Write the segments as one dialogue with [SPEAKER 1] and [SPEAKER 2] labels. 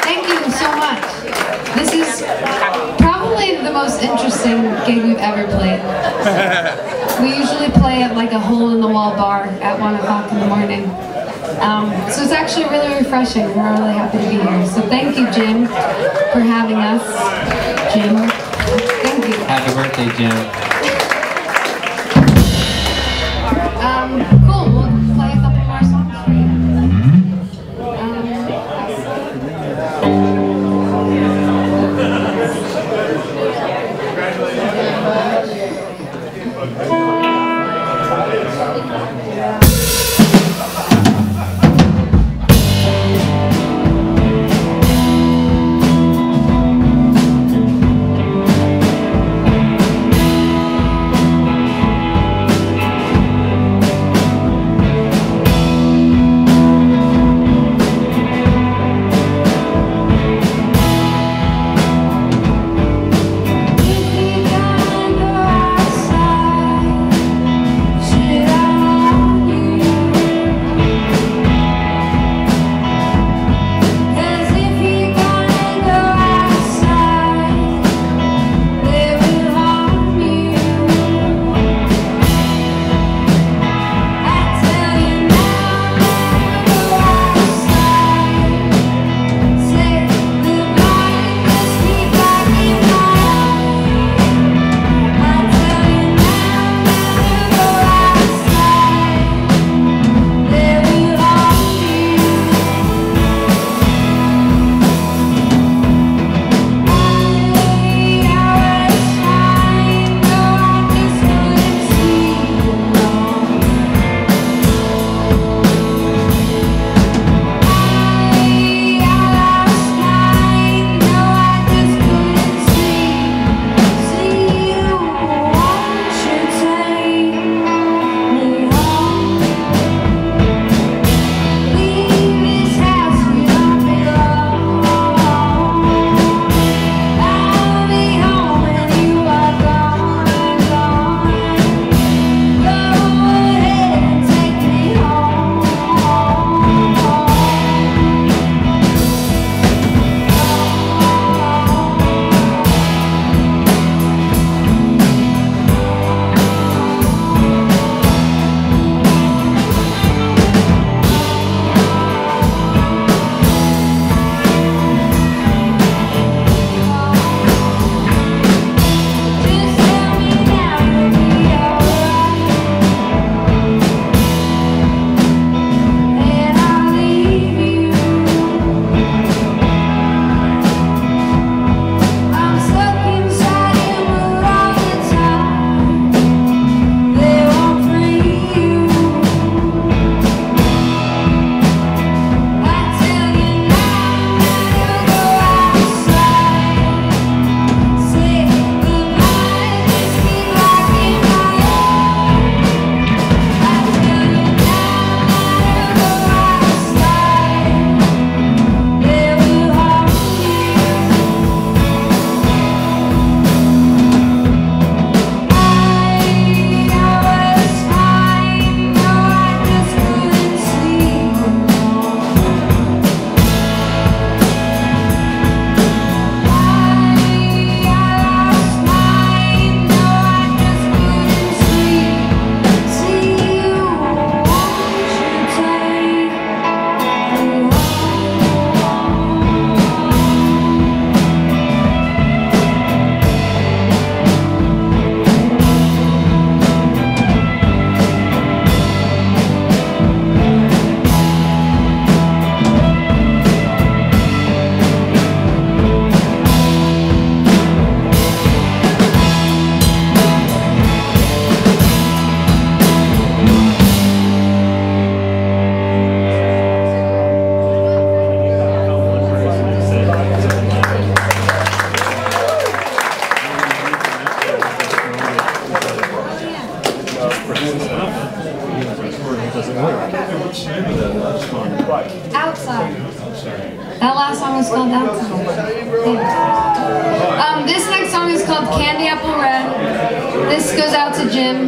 [SPEAKER 1] Thank you so much. This is probably the most interesting gig we've ever played. We usually play at like a hole-in-the-wall bar at 1 o'clock in the morning. So it's actually really refreshing. We're really happy to be here. So thank you, Jim, for having us. Jim, thank you.
[SPEAKER 2] Happy birthday, Jim.
[SPEAKER 1] Cool, we'll play a couple more songs for you. Outside. That last song was called Outside. Yeah. This next song is called Candy Apple Red. This goes out to Jim.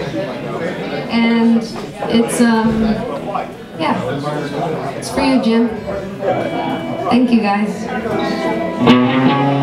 [SPEAKER 1] And it's, yeah, it's for you, Jim. Thank you, guys.